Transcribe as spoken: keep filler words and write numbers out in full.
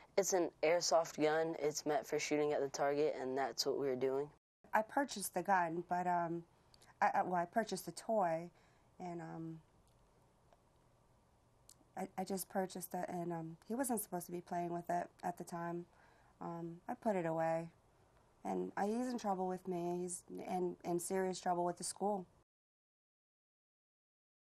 It's an airsoft gun. It's meant for shooting at the target, and that's what we were doing. I purchased the gun, but um, I, I, well, I purchased the toy, and um, I, I just purchased it, and um, he wasn't supposed to be playing with it at the time. Um, I put it away, and I, he's in trouble with me. He's in, in serious trouble with the school.